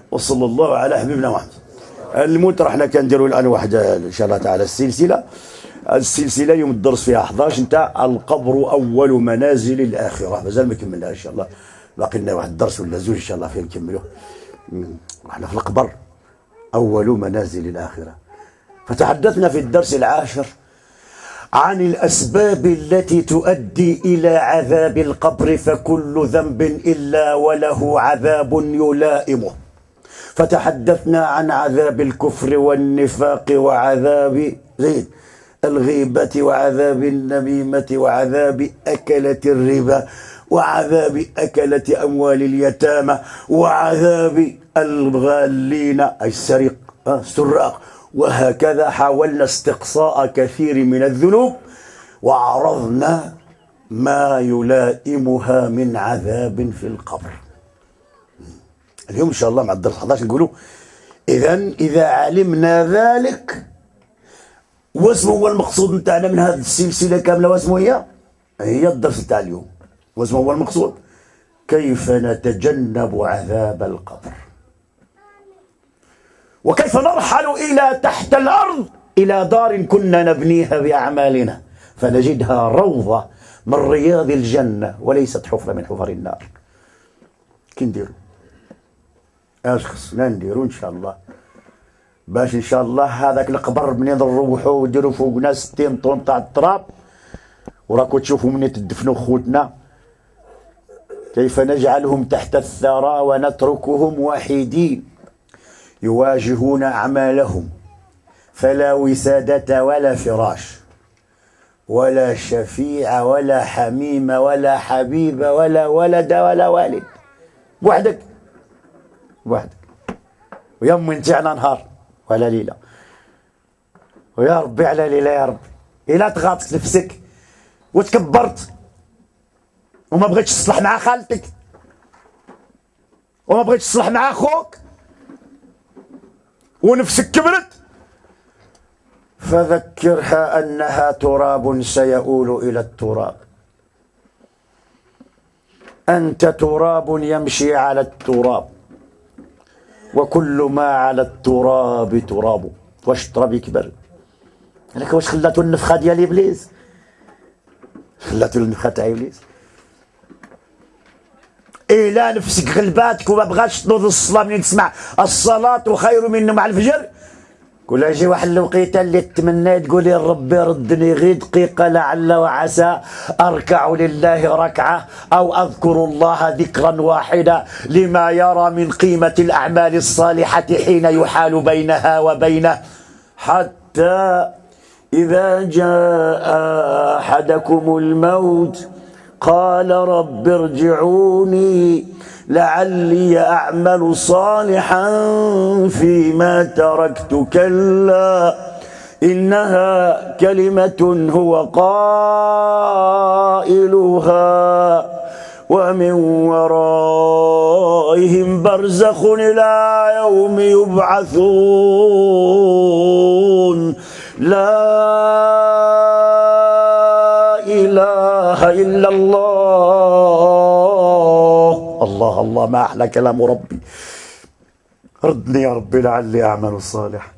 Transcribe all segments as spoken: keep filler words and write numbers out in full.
وصلى الله على حبيبنا محمد. الموت رحنا كنديروا الان واحد ان شاء الله تعالى السلسله السلسله يوم الدرس فيها أحد عشر نتاع القبر اول منازل الاخره، مازال ما كملناها ان شاء الله، باقي لنا واحد الدرس ولا زوج ان شاء الله فيه نكملوه. رحنا في القبر اول منازل الاخره، فتحدثنا في الدرس العاشر عن الأسباب التي تؤدي إلى عذاب القبر، فكل ذنب إلا وله عذاب يلائمه. فتحدثنا عن عذاب الكفر والنفاق وعذاب زيد الغيبة وعذاب النميمة وعذاب أكلة الربا وعذاب أكلة أموال اليتامى وعذاب الغالين أي السرق السراق، وهكذا حاولنا استقصاء كثير من الذنوب وعرضنا ما يلائمها من عذاب في القبر. اليوم إن شاء الله مع الدرس أحد عشر نقولوا إذن إذا علمنا ذلك واسمه هو المقصود نتاعنا من هذه السلسلة كاملة، واسمه هي هي الدرس نتاع اليوم، واسمه هو المقصود كيف نتجنب عذاب القبر، وكيف نرحل إلى تحت الأرض إلى دار كنا نبنيها بأعمالنا فنجدها روضة من رياض الجنة وليست حفرة من حفر النار. كي نديرو اش خصنا نديرو ان شاء الله باش ان شاء الله هذاك القبر منين نروحو ونديرو فوقنا ستين طن تاع التراب، وراكو تشوفوا منين تدفنوا خوتنا كيف نجعلهم تحت الثرى ونتركهم وحيدين يواجهون أعمالهم، فلا وسادة ولا فراش ولا شفيع ولا حميم ولا حبيب ولا ولد ولا والد، بوحدك بوحدك ويوم نتاعنا نهار ولا ليلة، ويا ربي على ليلة يا ربي إلا تغاطت نفسك وتكبرت وما بغيتش تصلح مع خالتك وما بغيتش تصلح مع أخوك ونفسك كبرت، فذكرها أنها تراب سيؤول إلى التراب، أنت تراب يمشي على التراب، وكل ما على التراب تراب. واش التراب يكبر؟ لك واش خلاتو النفخة ديال إبليس؟ خلاتو النفخة تاع إبليس؟ إلا نفسك غلباتك وما بغاتش تنوض الصلاة منين تسمع الصلاة خير من النوم على الفجر، كل يجي واحد الوقيته اللي تمنى تقول يا ربي ردني غير دقيقة لعل وعسى أركع لله ركعة أو أذكر الله ذكرا واحدا لما يرى من قيمة الأعمال الصالحة حين يحال بينها وبينه، حتى إذا جاء أحدكم الموت قال رب ارجعوني لعلي أعمل صالحا فيما تركت كلا إنها كلمة هو قائلها ومن ورائهم برزخ إلى يوم يبعثون لا إله إلا الله. الله الله ما أحلى كلام ربي، ردني يا ربي لعلي أعمل صالح.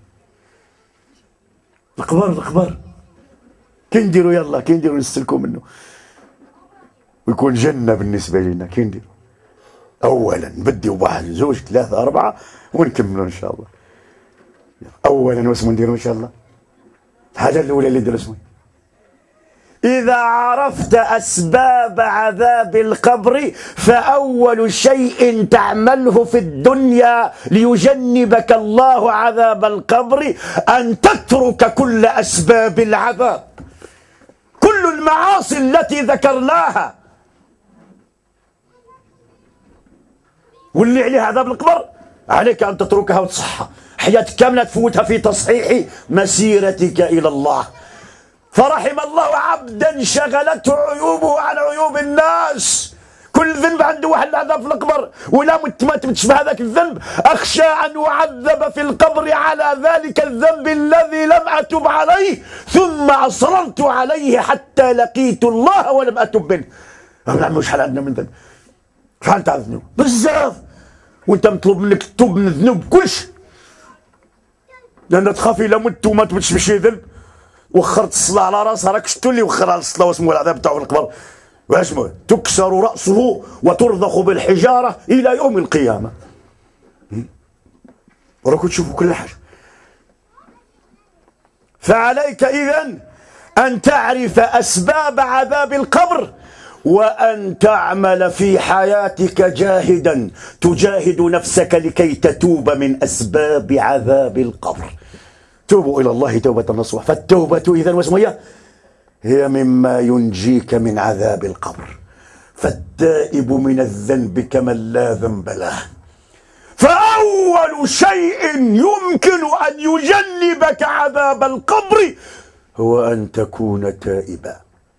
القبر القبر كي نديرو يلا كي نديرو نستلكو منه ويكون جنة بالنسبة لنا. كي نديرو أولا نبديو واحد زوج ثلاثة أربعة ونكملو إن شاء الله. أولا واسمو نديرو إن شاء الله الحاجة الأولى اللي نديرو اسمو إذا عرفت أسباب عذاب القبر فأول شيء تعمله في الدنيا ليجنبك الله عذاب القبر أن تترك كل أسباب العذاب، كل المعاصي التي ذكرناها واللي عليها عذاب القبر عليك أن تتركها وتصحى حياتك كاملة، تفوتها في تصحيح مسيرتك إلى الله. فرحم الله عبدا شغلته عيوبه عن عيوب الناس، كل ذنب عنده واحد العذاب في القبر ولا ما تمتش بهذاك الذنب، أخشى أن أعذب في القبر على ذلك الذنب الذي لم أتب عليه ثم أصررت عليه حتى لقيت الله ولم أتب منه. نعم شحال عندنا من ذنب، شحال تاع ذنوب بزاف، وانت مطلوب منك تتوب من الذنوب كلش، لان تخاف الا مت وما تبتش بشي ذنب وخرت الصلاه على راسها، راك شفتوا اللي وخر على الصلاه واسمه العذاب تاعو في القبر واش تكسر راسه وترضخ بالحجاره الى يوم القيامه. وراكم تشوفوا كل حاجه. فعليك اذن ان تعرف اسباب عذاب القبر، وأن تعمل في حياتك جاهدا تجاهد نفسك لكي تتوب من أسباب عذاب القبر. توبوا إلى الله توبة نصوح. فالتوبة إذن واسمها هي مما ينجيك من عذاب القبر. فالتائب من الذنب كمن لا ذنب له. فأول شيء يمكن أن يجنبك عذاب القبر هو أن تكون تائبا،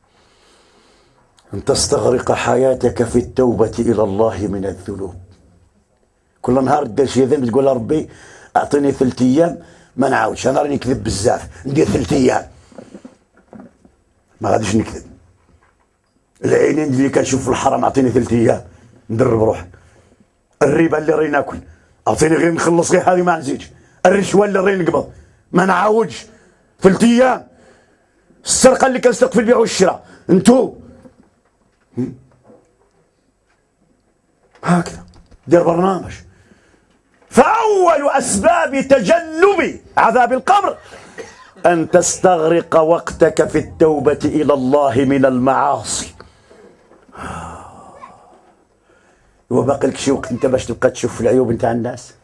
أن تستغرق حياتك في التوبة إلى الله من الذنوب. كل نهار دير شي ذنب تقول ربي أعطيني ثلاث أيام ما نعاودش، أنا راني نكذب بزاف ندير ثلاث أيام ما غاديش نكذب. العينين اللي كنشوف في الحرام أعطيني ثلاث أيام ندرب روحي. الربا اللي راني ناكل أعطيني غير نخلص غير هذه ما نزيدش. الرشوة اللي راني نقبض ما نعاودش ثلاث أيام. السرقة اللي كنسرق في البيع والشراء نتوب. هكذا دير برنامج. فأول أسباب تجنب عذاب القبر أن تستغرق وقتك في التوبة إلى الله من المعاصي. وباقي لك شي وقت انت باش تبقى تشوف العيوب نتاع الناس.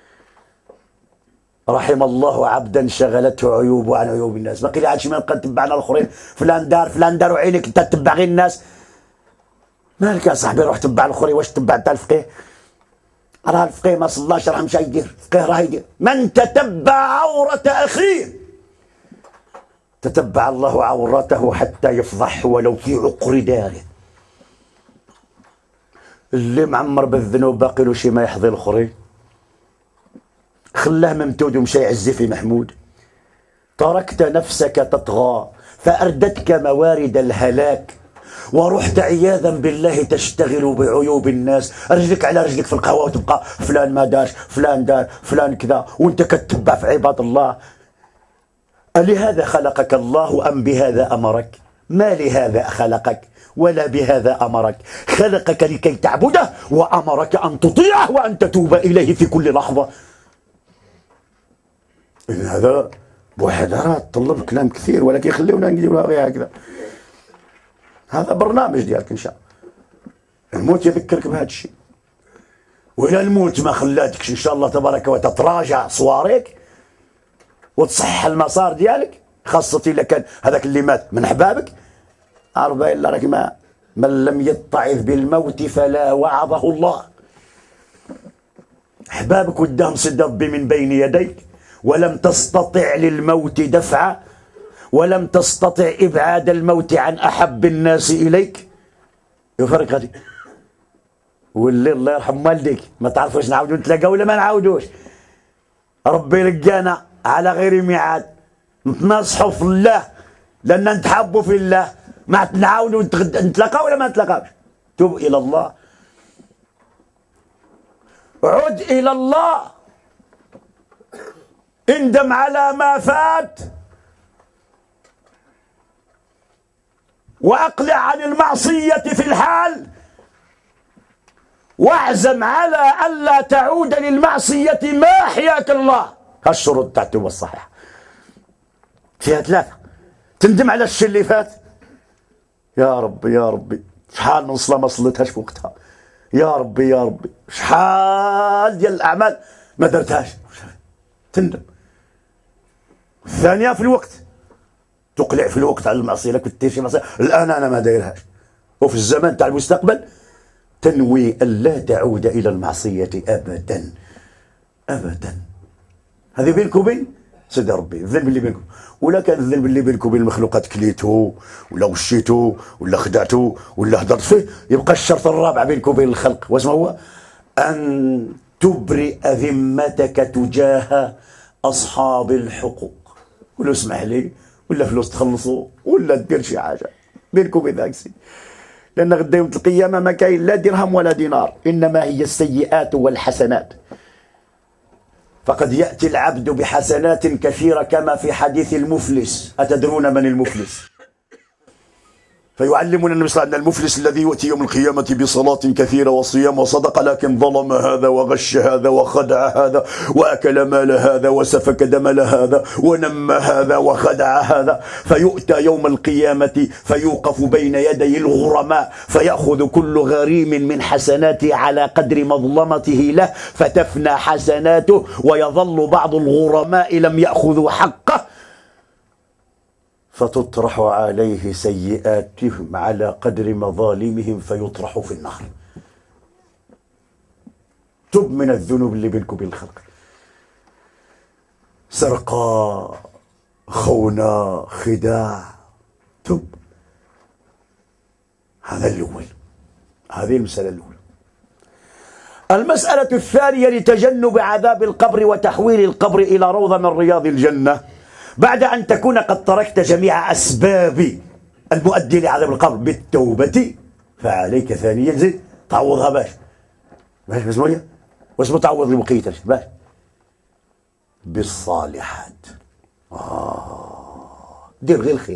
رحم الله عبدا شغلته عيوبه عن عيوب الناس. باقي لي عاد شي ما نبقى نتبعنا الاخرين، فلان دار فلان دار وعينك انت تتبع غير الناس. مالك يا صاحبي روح تبع الاخرين. واش تبع تاع الفقيه؟ راه الفقيه ما صلاش راه مشى يدير، الفقيه راه يدير. من تتبع عورة اخيه تتبع الله عورته حتى يفضح ولو في عقر داره. اللي معمر بالذنوب باقي له شي ما يحظي الاخرين، خلاه ممتود ومشى يعزي في محمود. تركت نفسك تطغى فأردتك موارد الهلاك، ورحت عياذا بالله تشتغل بعيوب الناس، رجلك على رجلك في القهوة وتبقى فلان ما دارش فلان دار فلان كذا وانت كتتبع في عباد الله. ألهذا خلقك الله أم بهذا أمرك؟ ما لهذا خلقك ولا بهذا أمرك. خلقك لكي تعبده وأمرك أن تطيعه وأن تتوب إليه في كل لحظة. إذن هذا بوحدارات طلب كلام كثير، ولكن خليونا نديروها غير هكذا. هذا برنامج ديالك إن شاء الله. الموت يذكرك بهذا الشيء، وإلى الموت ما خلاتكش إن شاء الله تبارك وتتراجع صواريك وتصحح المسار ديالك، خاصة إلا كان هذاك اللي مات من أحبابك. عرف إلا راك ما من لم يتعظ بالموت فلا وعظه الله. أحبابك قدام صد ربي من بين يديك، ولم تستطع للموت دفعا، ولم تستطع إبعاد الموت عن أحب الناس إليك. يفرق غادي واللي الله يرحم والديك ما تعرفوش نعاودو نتلاقاو ولا ما نعاودوش. ربي لقانا على غير ميعاد، نتناصحوا في الله لأن نتحبوا في الله، ما نعاودو نتلاقاو ولا ما نتلاقاوش. توب إلى الله، عد إلى الله، اندم على ما فات، وأقلع عن المعصية في الحال، واعزم على ألا تعود للمعصية ما أحياك الله. هالشروط تاع التوبة الصحيحة فيها ثلاثة. تندم على الشيء اللي فات، يا ربي يا ربي شحال من صلاة ما صليتهاش في وقتها، يا ربي يا ربي شحال ديال الأعمال ما درتهاش، تندم. الثانية في الوقت، تقلع في الوقت على المعصية. لك كنت دير شي معصية الآن أنا ما دايرهاش، وفي الزمن تاع المستقبل تنوي ألا تعود إلى المعصية أبدا أبدا. هذه بينك وبين سيدي ربي الذنب اللي بينكم. ولا كان الذنب اللي بينك وبين المخلوقات كليته ولا غشيته ولا خدعته ولا هدرت فيه، يبقى الشرط الرابع بينك وبين الخلق، واسمه هو أن تبرئ ذمتك تجاه أصحاب الحقوق. ولا اسمح لي ولا فلوس تخلصوا ولا تدير شي حاجة بينك وبين ذاك السيد. لأن غدا يوم القيامة ما كاين لا درهم ولا دينار، إنما هي السيئات والحسنات. فقد يأتي العبد بحسنات كثيرة كما في حديث المفلس. أتدرون من المفلس؟ فيعلمنا النبي صلى الله عليه وسلم المفلس الذي يؤتي يوم القيامة بصلاة كثيرة وصيام وصدقة، لكن ظلم هذا وغش هذا وخدع هذا وأكل مال هذا وسفك دم هذا ونم هذا وخدع هذا، فيؤتى يوم القيامة فيوقف بين يدي الغرماء فيأخذ كل غريم من حسناته على قدر مظلمته له، فتفنى حسناته ويظل بعض الغرماء لم يأخذوا حقه، فتطرح عليه سيئاتهم على قدر مظالمهم فيطرح في النار. تب من الذنوب اللي بينك وبين الخلق، سرقة، خونة، خداع، تب. هذا الأول، هذه المسألة الأولى. المسألة الثانية لتجنب عذاب القبر وتحويل القبر إلى روضة من رياض الجنة، بعد أن تكون قد تركت جميع أسباب المؤدي لعذاب القبر بالتوبة، فعليك ثانيا زيد تعوضها باش باش بسمو واش تعوض المقيت باش بالصالحات. آه دير غير الخير،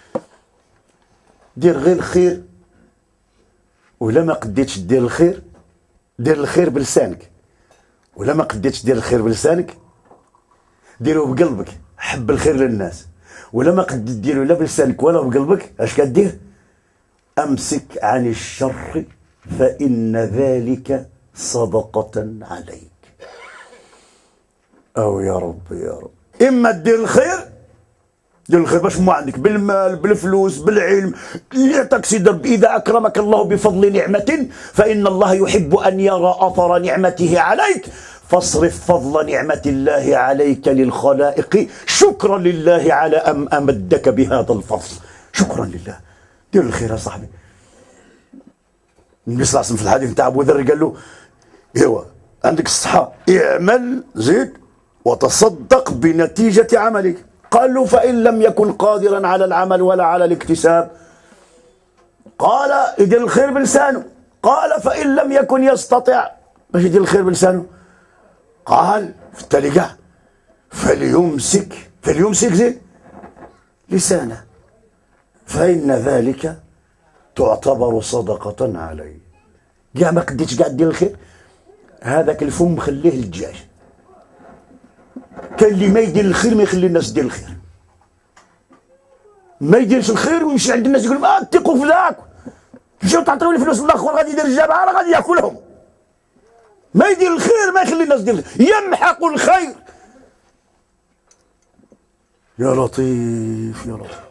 دير غير الخير، ولا ما قديتش دير الخير دير الخير بلسانك، ولا ما قديتش دير الخير بلسانك ديرو بقلبك، حب الخير للناس، ولا ما قد ديرو لا بلسانك ولا بقلبك، اش كدير؟ امسك عن الشر فإن ذلك صدقة عليك. أو يا رب يا رب، إما دير الخير، دير الخير باش مو عندك بالمال بالفلوس بالعلم اللي يعطيك سيدي ربي. إذا أكرمك الله بفضل نعمة فإن الله يحب أن يرى أثر نعمته عليك، فاصرف فضل نعمة الله عليك للخلائق شكرا لله على أن أمدك بهذا الفضل. شكرا لله، دير الخير يا صاحبي. النبي صلى الله عليه وسلم في الحديث نتاع أبو ذر قال له ايوا عندك الصحة اعمل زيد وتصدق بنتيجة عملك. قال له فإن لم يكن قادرا على العمل ولا على الاكتساب، قال يدير الخير بلسانه. قال فإن لم يكن يستطع باش يدير الخير بلسانه، قال في التالي فليمسك فليمسك زيد لسانه فإن ذلك تعتبر صدقة عليه. كاع ما قديتش كاع دير الخير، هذاك الفم خليه للدجاج. كان اللي ما يدير الخير ما يخلي الناس دير الخير، ما يديرش الخير ويمشي عند الناس يقول ما اتقوا في ذاك، تمشيو تعطيو الفلوس للاخر غادي يدير الجامعه راه غادي ياكلهم. ما يدير الخير ما يخلي الناس دير الخير، يمحق الخير. يا لطيف يا لطيف،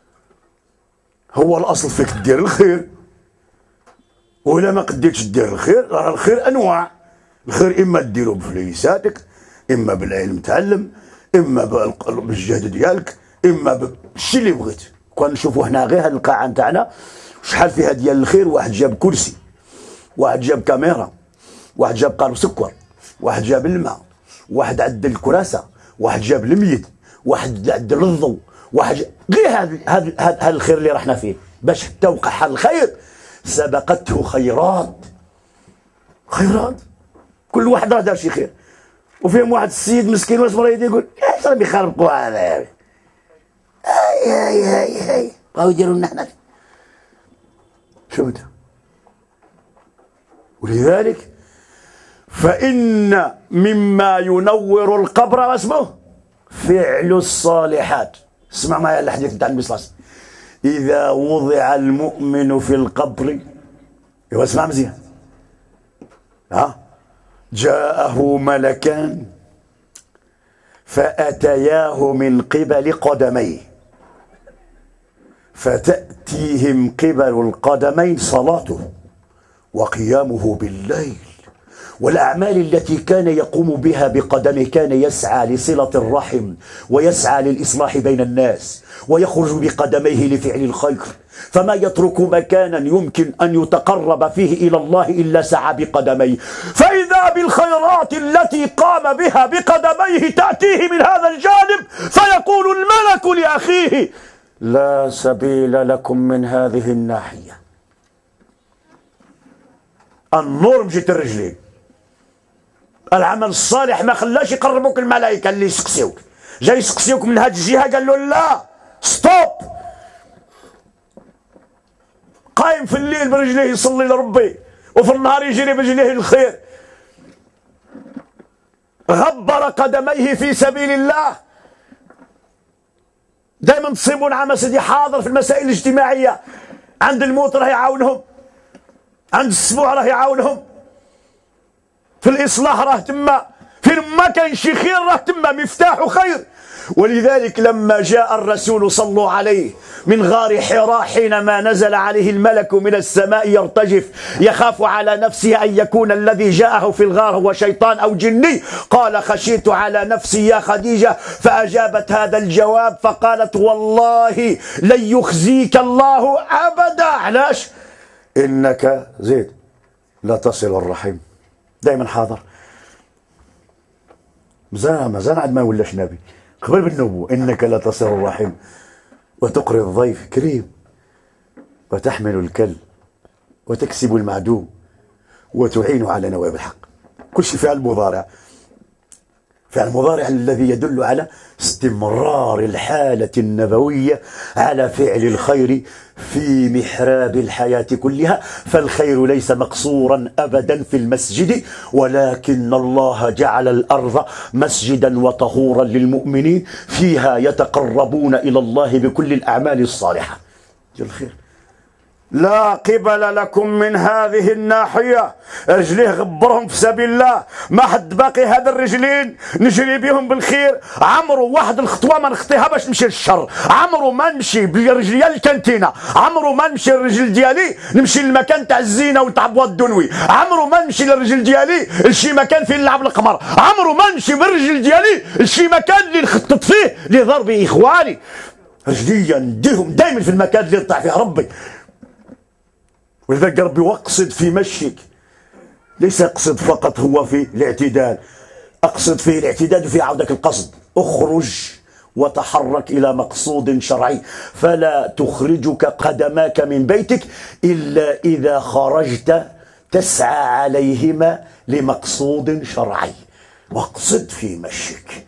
هو الاصل فيك دير الخير، ولا ما قديتش دير الخير راه الخير انواع. الخير اما ديرو بفليساتك، اما بالعلم تعلم، اما بالجهد ديالك، اما بالشي اللي بغيت. كون نشوفوا هنا غير هاد القاعه نتاعنا شحال فيها ديال الخير، واحد جاب كرسي، واحد جاب كاميرا، واحد جاب قارب سكر، واحد جاب الماء، واحد عدل الكراسه، واحد جاب الميت، واحد عدل الضوء، واحد جاب... غير هذا هذا هذا الخير اللي رحنا فيه باش حتى وقع الخير سبقته خيرات. خيرات كل واحد راه دار شي خير، وفيهم واحد السيد مسكين واش مريض يقول اش راهم يخربقوا هذا اي اي اي اي بغاو يديروا لنا حنا. شوف ولذلك فإن مما ينور القبر واسمه فعل الصالحات. اسمع معي الحديث نتاع النبي صلى الله عليه وسلم، إذا وضع المؤمن في القبر، ايوا اسمع مزيان، ها جاءه ملكان فأتياه من قبل قدميه، فتأتيهم قبل القدمين صلاته وقيامه بالليل والأعمال التي كان يقوم بها بقدمه. كان يسعى لصلة الرحم ويسعى للإصلاح بين الناس ويخرج بقدميه لفعل الخير، فما يترك مكانا يمكن أن يتقرب فيه إلى الله إلا سعى بقدميه. فإذا بالخيرات التي قام بها بقدميه تأتيه من هذا الجانب، فيقول الملك لأخيه لا سبيل لكم من هذه الناحية. النور مشيت الرجلين. العمل الصالح ما خلاش يقربوك الملائكة اللي يسقسيوك، جاي يسقسيوك من هاد الجهة قال له لا ستوب. قايم في الليل برجليه يصلي لربي، وفي النهار يجري برجليه الخير، غبر قدميه في سبيل الله. دائما تصيبون عام سيدي حاضر في المسائل الاجتماعية، عند الموت راه يعاونهم، عند السبوع راه يعاونهم، في الإصلاح راه تما، فين ما كان شي خير راه تما، مفتاح خير. ولذلك لما جاء الرسول صلوا عليه من غار حراء حينما نزل عليه الملك من السماء يرتجف يخاف على نفسه أن يكون الذي جاءه في الغار هو شيطان أو جني، قال خشيت على نفسي يا خديجة، فأجابت هذا الجواب فقالت والله لن يخزيك الله أبدا. علاش؟ إنك زيد لا تصل الرحم. دائما حاضر، مزال مزال عاد ما ولاش نبي قبل بالنبوة. إنك لا تصل الرحم وتقري الضيف كريم وتحمل الكل وتكسب المعدوم وتعين على نوائب الحق. كل شيء فعل مضارع، فعل مضارع الذي يدل على استمرار الحالة النبوية على فعل الخير في محراب الحياة كلها. فالخير ليس مقصورا أبدا في المسجد، ولكن الله جعل الأرض مسجدا وطهورا للمؤمنين فيها يتقربون إلى الله بكل الأعمال الصالحة. جل الخير. لا قبل لكم من هذه الناحية، رجليه غبرهم في سبيل الله، ما حد باقي هذا الرجلين نجري بهم بالخير. عمرو واحد الخطوة ما نخطيها باش نمشي للشر، عمرو ما نمشي برجليا للكانتينة، عمرو ما نمشي الرجل ديالي نمشي للمكان تاع الزينة وتاع بواد الدنوي، عمرو ما نمشي للرجل ديالي لشي مكان فيه نلعب القمر، عمرو ما نمشي بالرجل ديالي لشي مكان اللي نخطط فيه لضرب إخواني. رجليا نديهم دائما في المكان اللي يطلع فيه ربي. ولذلك ربي واقصد في مشيك، ليس اقصد فقط هو في الاعتدال، اقصد في الاعتدال وفي عودك القصد. اخرج وتحرك الى مقصود شرعي، فلا تخرجك قدماك من بيتك الا اذا خرجت تسعى عليهما لمقصود شرعي. واقصد في مشيك،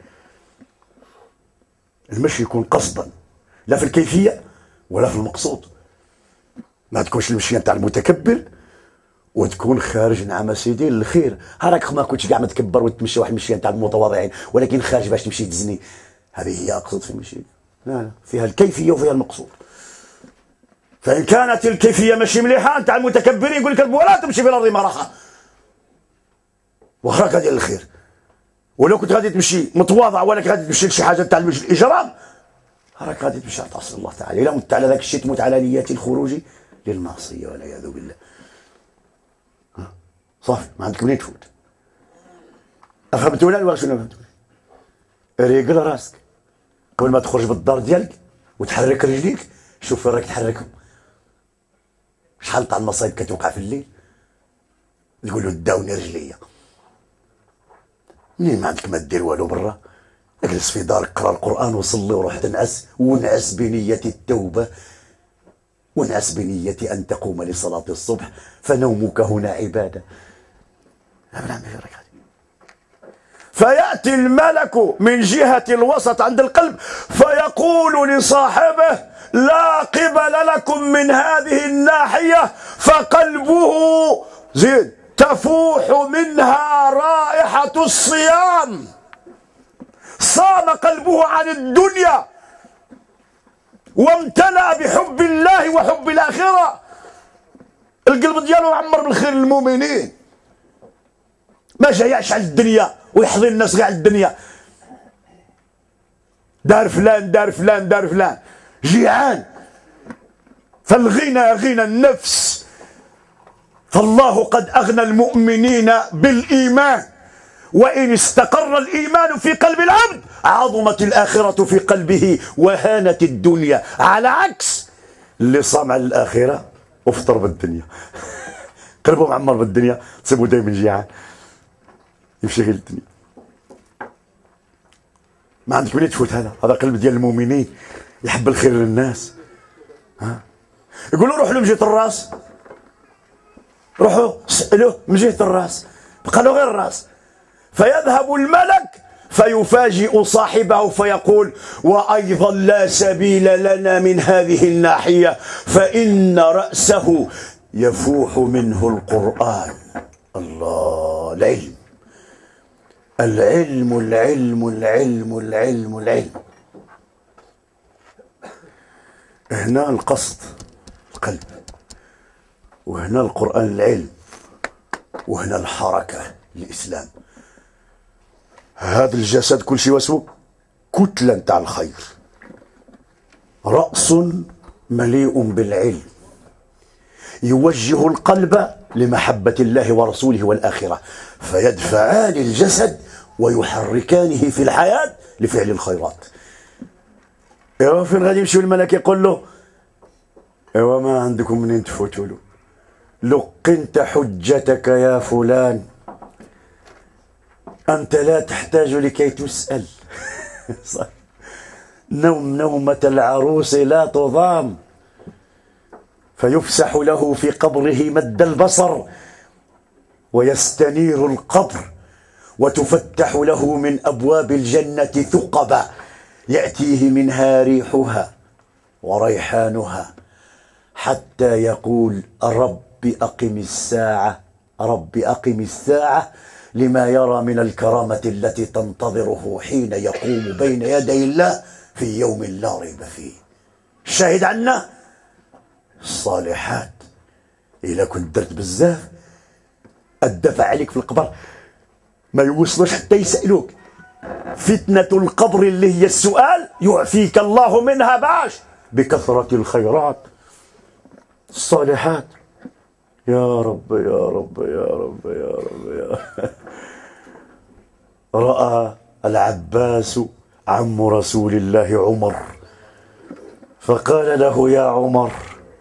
المشي يكون قصدا لا في الكيفية ولا في المقصود. ما تكونش المشيه نتاع المتكبر وتكون خارج نعم سيدي للخير. هراك ما كنتش كاع متكبر وتمشي واحد المشيه نتاع المتواضعين، ولكن خارج باش تمشي تزني. هذه هي اقصد في المشي. لا لا، فيها الكيفيه وفيها المقصود. فان كانت الكيفيه ماشي مليحه نتاع المتكبرين يقول لك ولا تمشي في الارض مرحا، وخراك غادي للخير. ولو كنت غادي تمشي متواضع ولكن غادي تمشي لشي حاجه تاع الاجرام، راك غادي تمشي تعصي الله تعالى. الا مت على ذاك الشيء تموت على نية الخروج للمعصية والعياذ بالله. صافي ما عندك منين تفوت. فهمتونا ولا شنو فهمتونا؟ ريقل راسك قبل ما تخرج بالدار ديالك وتحرك رجليك، شوف فين راك تحركهم. شحال تاع المصايب كتوقع في الليل تقول له داوني رجليا. منين ما عندك ما دير والو برا، اجلس في دارك قرا القرآن وصلي وروح تنعس، ونعس بنية التوبة، ونعس بنية أن تقوم لصلاة الصبح، فنومك هنا عبادة. فيأتي الملك من جهة الوسط عند القلب فيقول لصاحبه لا قبل لكم من هذه الناحية، فقلبه زيد تفوح منها رائحة الصيام. صام قلبه عن الدنيا وامتلأ بحب الله وحب الآخرة. القلب ديالو معمر بالخير للمؤمنين، ما جا يعش على الدنيا ويحضي الناس كاع الدنيا. دار فلان دار فلان دار فلان جيعان. فالغنى غنى النفس، فالله قد أغنى المؤمنين بالإيمان، وإن استقر الإيمان في قلب العبد عظمت الآخرة في قلبه وهانت الدنيا. على عكس اللي صام على الآخرة وفطر بالدنيا قلبه معمر بالدنيا، تصيبه دايما جيعان يمشي غير الدنيا. ما عندك منين تفوت هذا. هذا قلب ديال المؤمنين يحب الخير للناس. ها يقولوا روحوا لمجية الراس، روحوا يسأله من جهة الرأس، بقى له غير الرأس. فيذهب الملك فيفاجئ صاحبه فيقول: وأيضا لا سبيل لنا من هذه الناحية، فإن رأسه يفوح منه القرآن. الله، العلم العلم العلم العلم العلم العلم. هنا القصد القلب، وهنا القرآن العلم، وهنا الحركة الإسلام. هذا الجسد كل شيء واسمه كتلة نتاع الخير، رأس مليء بالعلم يوجه القلب لمحبة الله ورسوله والآخرة، فيدفعان الجسد ويحركانه في الحياة لفعل الخيرات. ايوا فين غادي يمشيو الملك يقول له: ايوا ما عندكم منين تفوتوا له، لقنت حجتك يا فلان، أنت لا تحتاج لكي تسأل. نوم نومة العروس لا تضام. فيفسح له في قبره مد البصر ويستنير القبر، وتفتح له من أبواب الجنة ثقبا يأتيه منها ريحها وريحانها، حتى يقول: رب أقم الساعة، رب أقم الساعة، لما يرى من الكرامة التي تنتظره حين يقوم بين يدي الله في يوم لا ريب فيه. الشاهد عنا الصالحات. إلا كنت درت بزاف الدفع عليك في القبر ما يوصلوش حتى يسألوك. فتنة القبر اللي هي السؤال يعفيك الله منها باش بكثرة الخيرات الصالحات. يا رب يا رب يا رب يا رب يا رب. رأى العباس عم رسول الله عمر فقال له: يا عمر،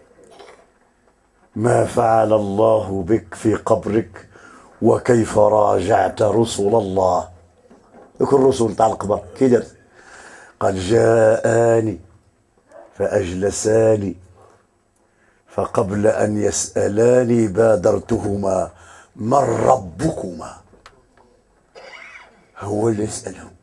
ما فعل الله بك في قبرك وكيف راجعت رسل الله؟ ذوك الرسل تاع القبر كي درت؟ قال: جاءني فأجلساني، فقبل أن يسألاني بادرتهما: من ربكما؟ هو اللي يسألهم.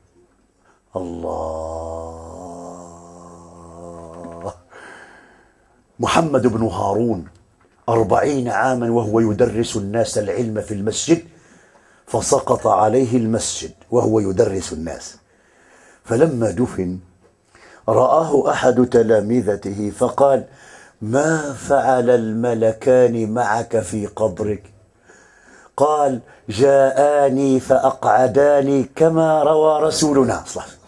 الله. محمد بن هارون أربعين عاما وهو يدرس الناس العلم في المسجد، فسقط عليه المسجد وهو يدرس الناس، فلما دفن رآه أحد تلامذته فقال: ما فعل الملكان معك في قبرك؟ قال: جاءاني فأقعداني كما روى رسولنا،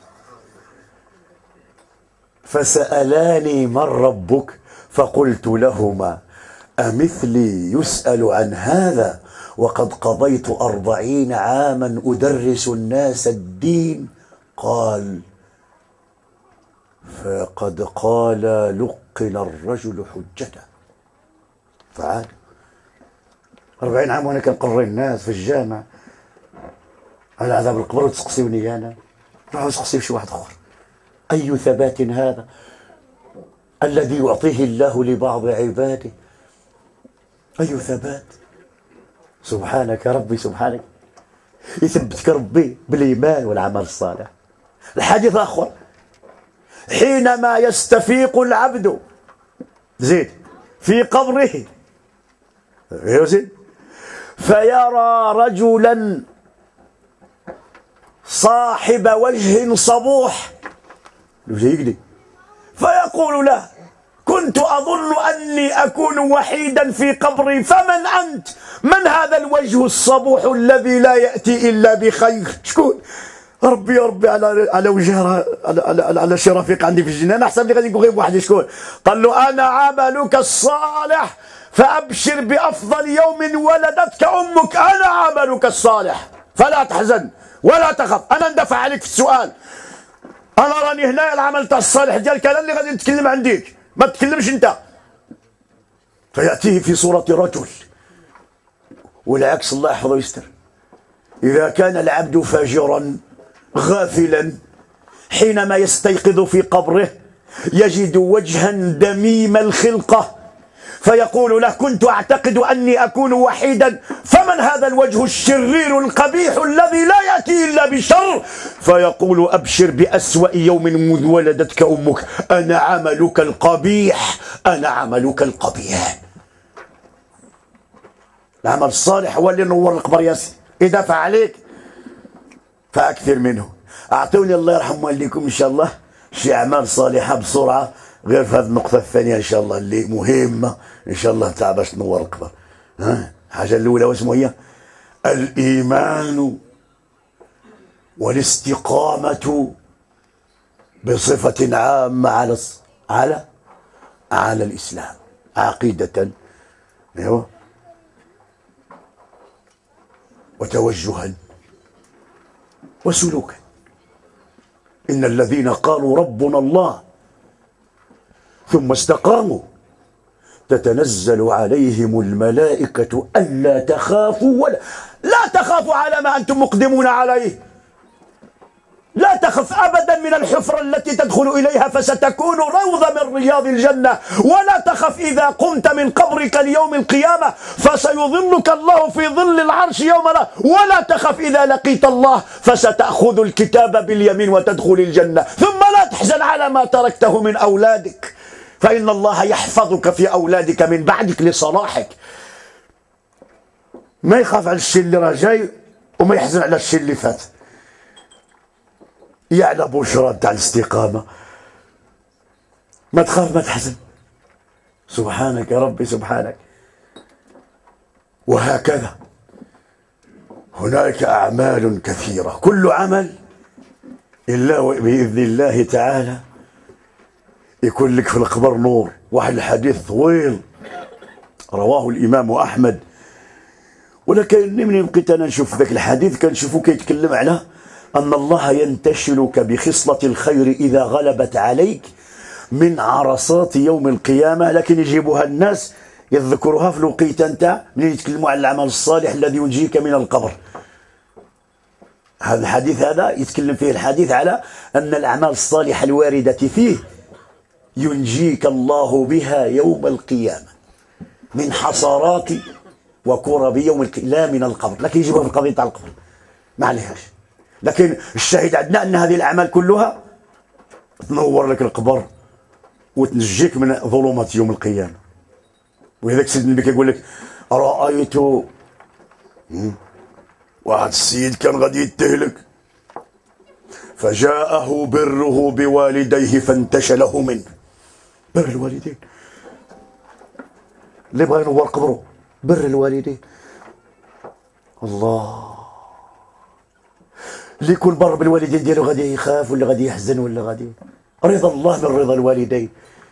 فسألاني: من ربك؟ فقلت لهما: أمثلي يسأل عن هذا وقد قضيت أربعين عاما أدرس الناس الدين؟ قال: فقد قال لقن الرجل حجته. فعاد أربعين عام وأنا كنقري الناس في الجامع على عذاب القبر وتسقسيوني أنا، روحوا سقسيو شي واحد آخر. أي ثبات هذا الذي يعطيه الله لبعض عباده؟ أي ثبات؟ سبحانك ربي سبحانك. يثبتك ربي بالإيمان والعمل الصالح. الحديث آخر: حينما يستفيق العبد زيد في قبره يزيد فيرى رجلا صاحب وجه صبوح يجلي، فيقول له: كنت أظن أني أكون وحيدا في قبري، فمن أنت؟ من هذا الوجه الصبوح الذي لا يأتي إلا بخير؟ شكون؟ ربي يا ربي على على وجه على على, على شي رفيق عندي في الجنة. أنا حسب لي غادي نقول غير بوحدي. شكون؟ قال له: أنا عملك الصالح، فأبشر بأفضل يوم ولدتك أمك. أنا عملك الصالح، فلا تحزن ولا تخف، أنا ندفع عليك في السؤال. أنا راني هنا العمل تاع الصالح ديالك أنا اللي غادي نتكلم عندك، ما تتكلمش أنت. فيأتيه في صورة رجل، والعكس الله يحفظه ويستر. إذا كان العبد فاجرا غافلا حينما يستيقظ في قبره يجد وجها دميم الخلقة فيقول له كنت أعتقد أني أكون وحيدا، فمن هذا الوجه الشرير القبيح الذي لا يأتي إلا بشر؟ فيقول أبشر بأسوأ يوم منذ ولدتك أمك، أنا عملك القبيح، أنا عملك القبيح. العمل الصالح هو اللي نور القبر ياسي، يدافع عليك فأكثر منه. أعطوني الله يرحم والديكم إن شاء الله شي أعمال صالحة بسرعة غير في هذه النقطة الثانية إن شاء الله اللي مهمة إن شاء الله تاع باش تنور القبر. ها الحاجة الأولى واسمه هي الإيمان والاستقامة بصفة عامة على على على الإسلام عقيدة أيوه وتوجها وسلوكا. إن الذين قالوا ربنا الله ثم استقاموا تتنزل عليهم الملائكة ألا تخافوا ولا لا تخافوا على ما أنتم مقدمون عليه، لا تخف أبدا من الحفرة التي تدخل إليها فستكون روضة من رياض الجنة، ولا تخف إذا قمت من قبرك ليوم القيامة فسيظلك الله في ظل العرش يوم لا، ولا تخف إذا لقيت الله فستأخذ الكتاب باليمين وتدخل الجنة. ثم لا تحزن على ما تركته من أولادك، فإن الله يحفظك في أولادك من بعدك لصلاحك. ما يخاف على الشيء اللي راه جاي وما يحزن على الشيء اللي فات. يعلى بشرى تاع الاستقامة، ما تخاف ما تحزن. سبحانك يا ربي سبحانك. وهكذا هناك أعمال كثيرة، كل عمل إلا بإذن الله تعالى يكون لك في القبر نور. واحد الحديث طويل رواه الإمام أحمد، ولكن من بقيت أنا نشوف ذاك الحديث كنشوفه كيتكلم على أن الله ينتشلك بخصلة الخير إذا غلبت عليك من عرصات يوم القيامة، لكن يجيبها الناس يذكرها في الوقيته نتاع من يتكلموا على العمل الصالح الذي ينجيك من القبر. هذا الحديث هذا يتكلم فيه الحديث على أن الأعمال الصالحة الواردة فيه ينجيك الله بها يوم القيامة من حصرات وكرب يوم القيامة، لا من القبر، لكن يجيبها في القضية تاع القبر ما عليهاش. لكن الشاهد عندنا أن هذه الأعمال كلها تنور لك القبر وتنجيك من ظلمات يوم القيامة. ولذلك سيدنا النبي كيقول لك رأيت واحد السيد كان غادي يتهلك فجاءه بره بوالديه فانتشله منه. بر الوالدين اللي بغى ينور قبره بر الوالدين. الله اللي يكون بر بالوالدين ديالو غادي يخاف ولا غادي يحزن ولا غادي رضا الله من رضا الوالدين.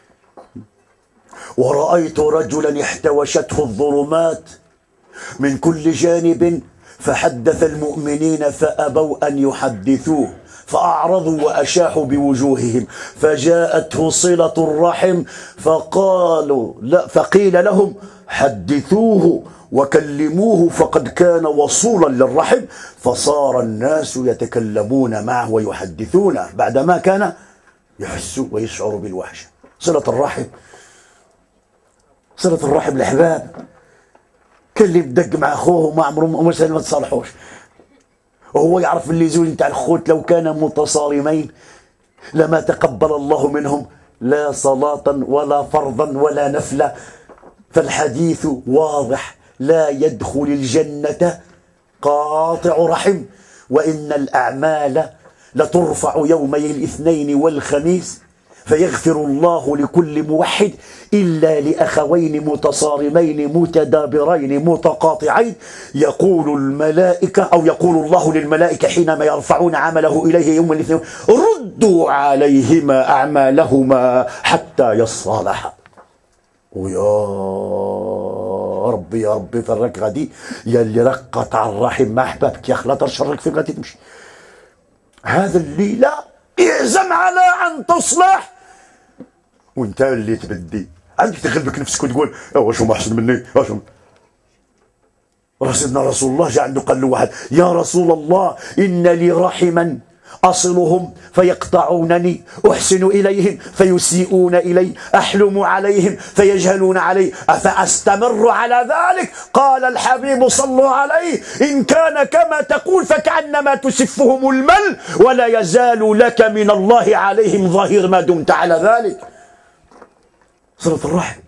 ورأيت رجلا احتوشته الظلمات من كل جانب فحدث المؤمنين فأبوا أن يحدثوه فأعرضوا وأشاحوا بوجوههم فجاءته صلة الرحم فقالوا لا فقيل لهم حدثوه وكلموه فقد كان وصولا للرحم فصار الناس يتكلمون معه ويحدثونه بعدما كان يحس ويشعر بالوحشة. صلة الرحم، صلة الرحم الأحباب. كان اللي بدق مع أخوه وما عمرهم ما تصالحوش، وهو يعرف اللي زوج نتاع الخوت لو كان متصارمين لما تقبل الله منهم لا صلاة ولا فرضا ولا نفلا. فالحديث واضح، لا يدخل الجنة قاطع رحم، وإن الأعمال لترفع يومي الاثنين والخميس فيغفر الله لكل موحد إلا لأخوين متصارمين متدابرين متقاطعين. يقول الملائكة أو يقول الله للملائكة حينما يرفعون عمله إليه يوم الاثنين ردوا عليهما أعمالهما حتى يصالحا. ويا ربي يا ربي فرك غادي يا اللي راك قطع الرحم مع أحبابك يا أخي لا ترشرك فين غادي تمشي. هذا الليلة اعزم على أن تصلح وانت اللي تبدي عندك تغلبك نفسك وتقول واش هما احسن مني واش راه سيدنا رسول الله جاء عنده قال له واحد يا رسول الله إن لي رحما أصلهم فيقطعونني، أحسن إليهم فيسيئون إلي، أحلم عليهم فيجهلون علي، أفأستمر على ذلك؟ قال الحبيب صلوا عليه: إن كان كما تقول فكأنما تسفهم المل، ولا يزال لك من الله عليهم ظهير ما دمت على ذلك. صلة الرحم.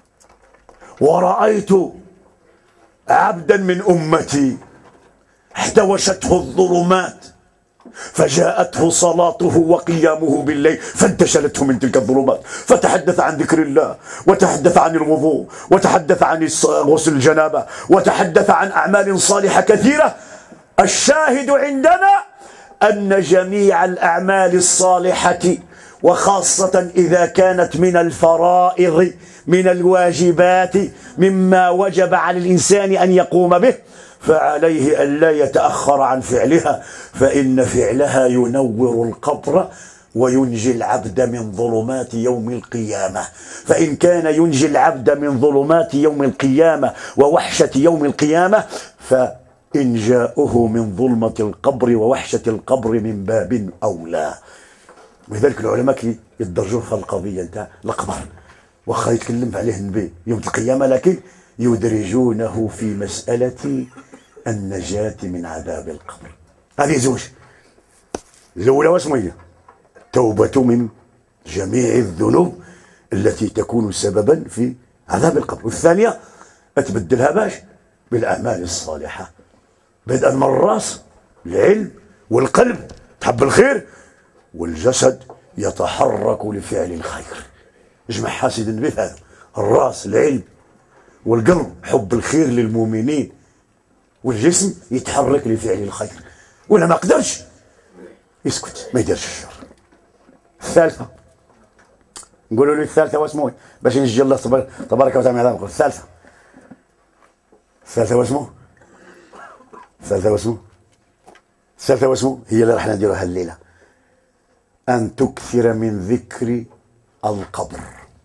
ورأيت عبدا من أمتي احتوشته الظلمات، فجاءته صلاته وقيامه بالليل فانتشلته من تلك الظلمات، فتحدث عن ذكر الله، وتحدث عن الوضوء، وتحدث عن غسل الجنابة، وتحدث عن أعمال صالحة كثيرة. الشاهد عندنا أن جميع الأعمال الصالحة، وخاصة إذا كانت من الفرائض، من الواجبات، مما وجب على الإنسان أن يقوم به، فعليه أن لا يتأخر عن فعلها، فإن فعلها ينور القبر وينجي العبد من ظلمات يوم القيامة. فإن كان ينجي العبد من ظلمات يوم القيامة ووحشة يوم القيامة، فإنجاؤه من ظلمة القبر ووحشة القبر من باب أولى. ولذلك العلماء كي يدرجوا في القضية نتاع القبر، واخا يتكلم عليه النبي يوم القيامة، لكن يدرجونه في مسألة النجاة من عذاب القبر. هذه زوج. الأولى واسمه هي توبة من جميع الذنوب التي تكون سببا في عذاب القبر، والثانية أتبدلها باش بالأعمال الصالحة، بدءا من الرأس، العلم والقلب تحب الخير، والجسد يتحرك لفعل الخير. اجمع حاسد النبي هذا: الرأس العلم، والقلب حب الخير للمؤمنين، والجسم يتحرك لفعل الخير. ولا ما قدرش يسكت ما يديرش الشر. الثالثة نقولوا له الثالثة واسمه باش ينجي الله تبارك وتعالى من عذاب القبر. الثالثة الثالثة واسمه الثالثة واسمه الثالثة واسمه هي اللي راح نديروها الليلة: أن تكثر من ذكر القبر.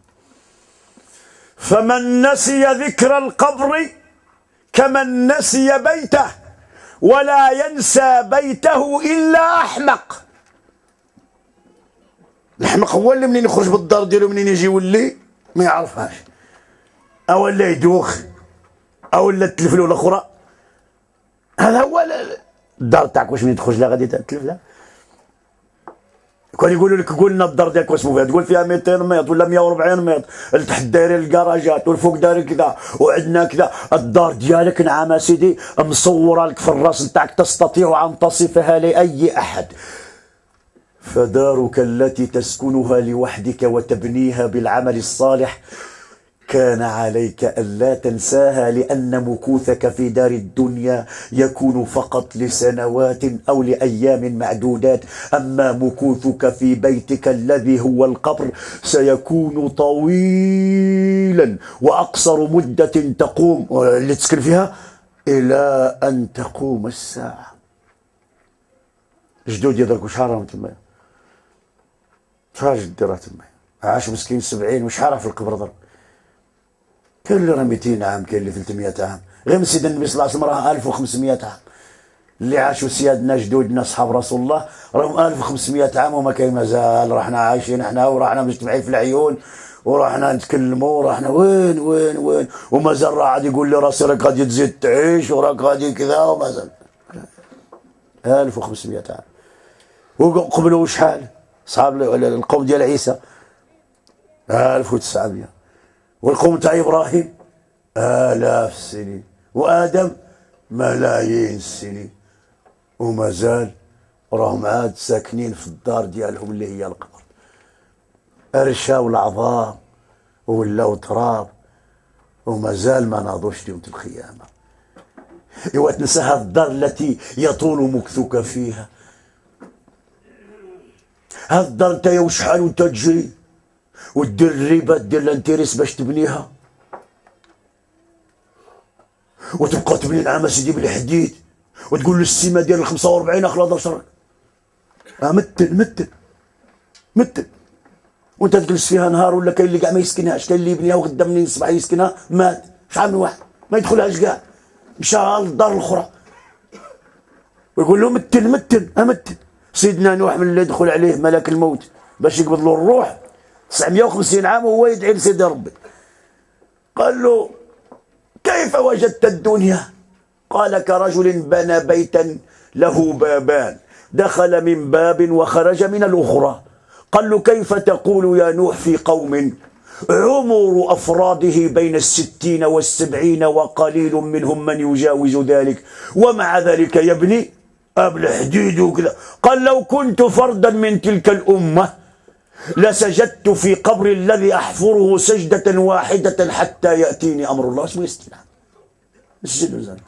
فمن نسي ذكر القبر كمن نسي بيته، ولا ينسى بيته إلا أحمق. الأحمق هو اللي منين يخرج بالدار ديالو منين يجي يولي ما يعرفهاش، أو لا يدوخ، أو لا تلف له الأخرى. هذا هو الدار تاعك، واش منين تخرج لا غادي تلف لها. كان يقولوا لك قول لنا الدار ديالك واسمو فيها، تقول فيها مئتين متر ولا مئة وأربعين متر، لتحت دايرين الكراجات والفوق دايرين كذا وعندنا كذا. الدار ديالك نعم سيدي مصوره لك في الراس نتاعك، تستطيع ان تصفها لاي احد. فدارك التي تسكنها لوحدك وتبنيها بالعمل الصالح كان عليك ألا تنساها، لأن مكوثك في دار الدنيا يكون فقط لسنوات أو لأيام معدودات، أما مكوثك في بيتك الذي هو القبر سيكون طويلا، وأقصر مدة تقوم اللي تسكن فيها إلى أن تقوم الساعة. جدود يدركوا شحال راهم تما، شحال جدي راه تما عاش مسكين سبعين وشحال في القبر ضرب. كاين اللي راه مئتين عام، كاين اللي ثلاثمئة عام، غير من سيدنا النبي صلى الله عليه وسلم راه ألف وخمسمئة عام. اللي عاشوا سيادنا جدودنا اصحاب رسول الله راهم ألف وخمسمئة عام وما كاين مازال. راحنا عايشين احنا وراحنا مجتمعين في العيون وراحنا نتكلموا وراحنا وين وين وين، ومازال راه عاد يقول لي راسي راك غادي تزيد تعيش وراك غادي كذا، ومازال ألف وخمسمئة عام. وقبلوا شحال صحاب القوم ديال عيسى ألف وتسعمئة، والقوم تاع إبراهيم آلاف السنين، وآدم ملايين السنين، ومازال راهم عاد ساكنين في الدار ديالهم اللي هي القبر. أرشاو العظام ولاو تراب، ومازال ما ناضوش يوم القيامة. إوا تنسى هذه الدار التي يطول مكثك فيها، هذه الدار انت وشحال وانت تجري ودير الربا دير الانتريس باش تبنيها، وتبقى تبني نعم سيدي بالحديد، وتقول له السيمه ديال خمسة وأربعين اخ لا ضرب مثل مثل مثل، وانت تجلس فيها نهار، ولا كاين اللي كاع ما يسكنهاش، كاين اللي يبنيها وغدا منين يصبح يسكنها مات. شحال من واحد ما يدخلهاش كاع، مشى للدار الاخرى ويقول له مثل مثل امثل. سيدنا نوح من اللي يدخل عليه ملك الموت باش يقبض له الروح تسعمائة وخمسين عام وهو يدعي لسيدي ربي، قال له كيف وجدت الدنيا؟ قال كرجل بنى بيتا له بابان، دخل من باب وخرج من الأخرى. قال له كيف تقول يا نوح في قوم عمر أفراده بين الستين والسبعين وقليل منهم من يجاوز ذلك ومع ذلك يبني أبل حديد وكذا؟ قال لو كنت فردا من تلك الأمة لسجدت في قبر الذي أحفره سجدة واحدة حتى يأتيني أمر الله. اسمه يستنى اسجد وزان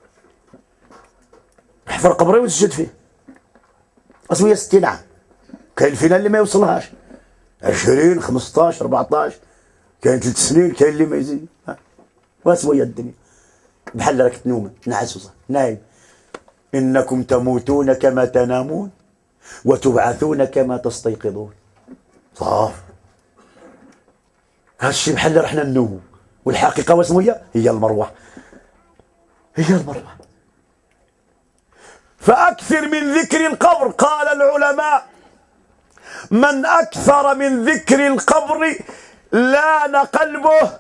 احفر قبري وتسجد فيه، اسمه يستنى. كاين فينا اللي ما يوصلهاش عشرين خمسطاش أربعطاش، كاين ثلاث سنين، كاين اللي ما يزيد. واسمو هي الدنيا بحال راك تنوم نعس نايم. إنكم تموتون كما تنامون وتبعثون كما تستيقظون. صاف هادشي بحال اللي رحنا ننومو، والحقيقة واسمو هي هي المروة، هي المروة. فأكثر من ذكر القبر. قال العلماء من أكثر من ذكر القبر لان قلبه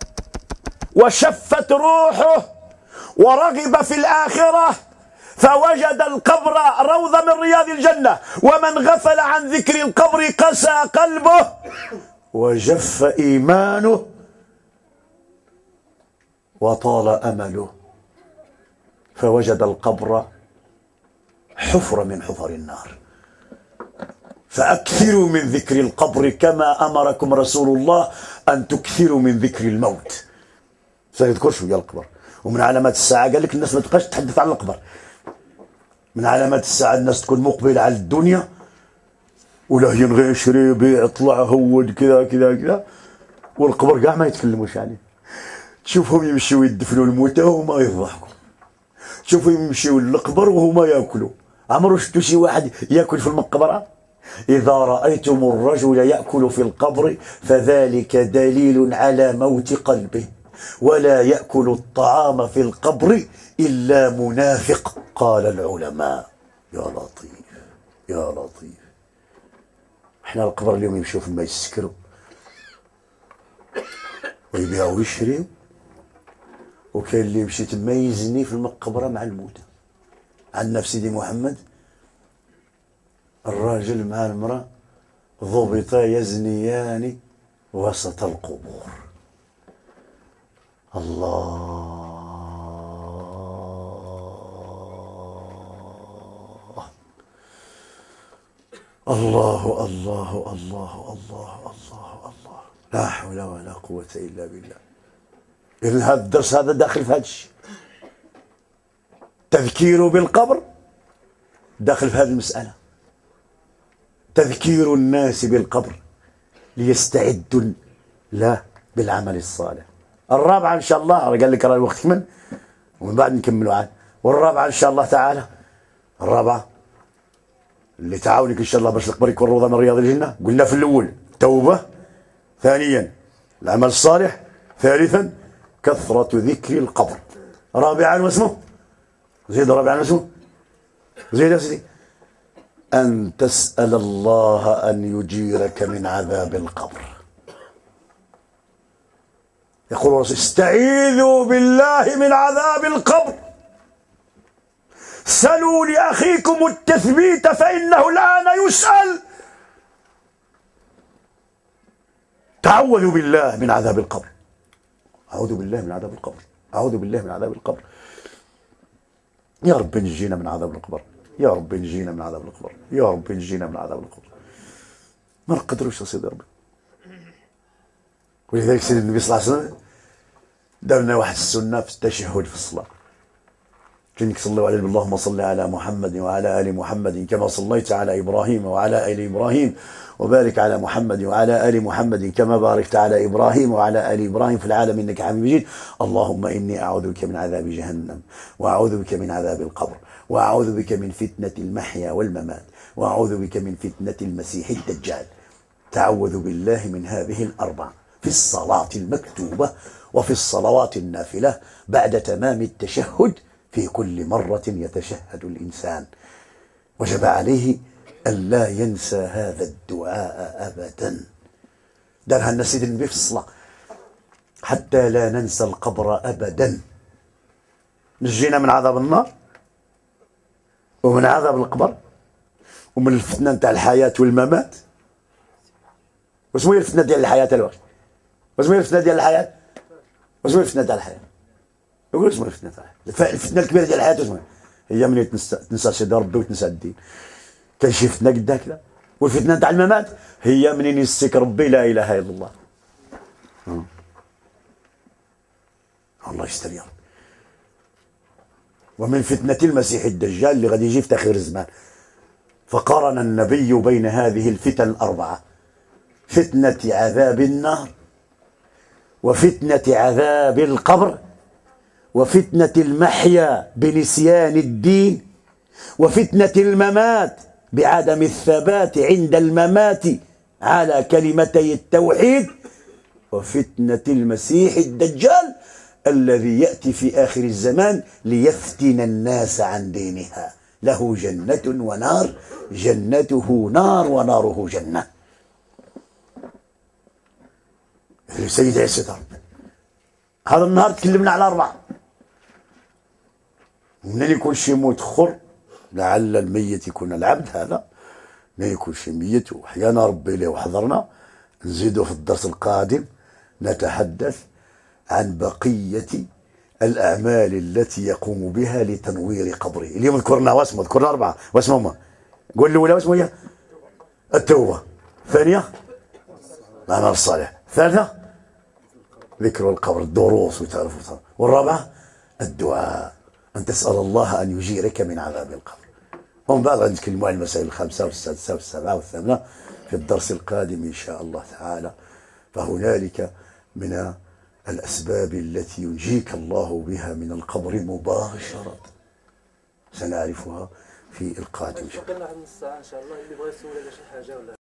وشفت روحه ورغب في الآخرة فوجد القبر روضة من رياض الجنة، ومن غفل عن ذكر القبر قسى قلبه وجف إيمانه وطال أمله فوجد القبر حفرة من حفر النار. فأكثروا من ذكر القبر كما أمركم رسول الله أن تكثروا من ذكر الموت. سيذكر شوية القبر. ومن علامات الساعة قال لك الناس ما تبقاش تتحدث عن القبر. من علامات الساعة الناس تكون مقبلة على الدنيا ولا ينغي يشري بيع طلع هود كذا كذا كذا، والقبر كاع ما يتكلموش عليه. تشوفهم يمشيو يدفنوا الموتى وهما يضحكوا، تشوفهم يمشيو للقبر وهما ياكلوا. عمرو شفتوا شي واحد ياكل في المقبرة؟ إذا رأيتم الرجل يأكل في القبر فذلك دليل على موت قلبه، ولا يأكل الطعام في القبر إلا منافق. قال العلماء يا لطيف يا لطيف. احنا القبر اليوم يمشوا فما يسكروا ويبيعوا ويشريوا، وكاين اللي يمشي تما يزني في المقبرة مع الموتى. عندنا في سيدي محمد الراجل مع المرأة ضبطا يزنيان وسط القبور. الله الله الله الله الله الله الله، لا حول ولا قوة إلا بالله. إذن هذا الدرس هذا داخل في هذا الشيء، تذكير بالقبر داخل في هذه المسألة، تذكير الناس بالقبر ليستعدوا له بالعمل الصالح. الرابعة إن شاء الله، قال لك راه الوقت كمل ومن بعد نكملوا عاد. والرابعة إن شاء الله تعالى، الرابعة اللي تعاونك إن شاء الله باش القبر يكون روضة من رياض الجنة. قلنا في الأول توبة، ثانيا العمل الصالح، ثالثا كثرة ذكر القبر، رابعا واسمه زيد، رابعا واسمه زيد يا سيدي أن تسأل الله أن يجيرك من عذاب القبر. يقول الرسول استعيذوا بالله من عذاب القبر، سلوا لأخيكم التثبيت فإنه الآن يسأل. تعوذوا بالله من عذاب القبر، أعوذ بالله من عذاب القبر، أعوذ بالله من عذاب القبر. يا رب نجينا من عذاب القبر، يا رب نجينا من عذاب القبر، يا رب نجينا من عذاب القبر. ما نقدروش يا سيدي ربي. ولذلك سيدنا النبي صلى الله عليه وسلم دار لنا واحد السنة في التشهد في الصلاة. كأنك صلوا عليه اللهم صل على محمد وعلى آل محمد كما صليت على إبراهيم وعلى آل إبراهيم، وبارك على محمد وعلى آل محمد كما باركت على إبراهيم وعلى آل إبراهيم في العالم إنك حميد مجيد. اللهم إني أعوذ بك من عذاب جهنم، وأعوذ بك من عذاب القبر، وأعوذ بك من فتنة المحيا والممات، وأعوذ بك من فتنة المسيح الدجال. تعوذ بالله من هذه الأربع في الصلاة المكتوبة وفي الصلوات النافلة بعد تمام التشهد في كل مرة يتشهد الإنسان. وجب عليه ألا ينسى هذا الدعاء أبدا. دارها لنا سيدنا النبي في الصلاة: حتى لا ننسى القبر أبدا. نجينا من عذاب النار ومن عذاب القبر ومن الفتنة نتاع الحياة والممات. واش هي الفتنة ديال الحياة الوقت؟ واش هي الفتنة ديال الحياة؟ واش هي الفتنة ديال الحياة؟ يقول واش هي الفتنة ديال الحياة؟ الفتنة الكبيرة ديال الحياة واش هي؟ ملي تنسى تنسى سيدي ربي وتنسى الدين. كاين شي فتنة قد هكذا. والفتنة نتاع الممات هي منين يسك ربي لا إله إلا الله. أه. الله يستر يا رب. ومن فتنة المسيح الدجال اللي غادي يجي في تأخير الزمان. فقارن النبي بين هذه الفتن الأربعة: فتنة عذاب النار، وفتنة عذاب القبر، وفتنة المحيا بنسيان الدين، وفتنة الممات بعدم الثبات عند الممات على كلمتي التوحيد، وفتنة المسيح الدجال الذي يأتي في آخر الزمان ليفتن الناس عن دينها. له جنة ونار، جنته نار وناره جنة. سيدي عيسى هذا النهار تكلمنا على أربعة. منين يكون شي موت خر، لعل الميت يكون العبد، هذا ما يكون شي ميت وحيانا ربي ليه وحضرنا. نزيدوا في الدرس القادم نتحدث عن بقية الأعمال التي يقوم بها لتنوير قبره. اليوم ذكرنا واسمه ذكرنا أربعة. واسمهما؟ قول الأولى واسمه هي التوبة، الثانية العمل الصالح، الثالثة ذكر القبر، الدروس وتعرفوا، والرابعة الدعاء، أن تسأل الله أن يجيرك من عذاب القبر. ومن بعد غنتكلموا عن المسائل الخمسة والسادسة والسابعة والثامنة في الدرس القادم إن شاء الله تعالى. فهنالك من الأسباب التي ينجيك الله بها من القبر مباشرة سنعرفها في القادم. إن شاء الله.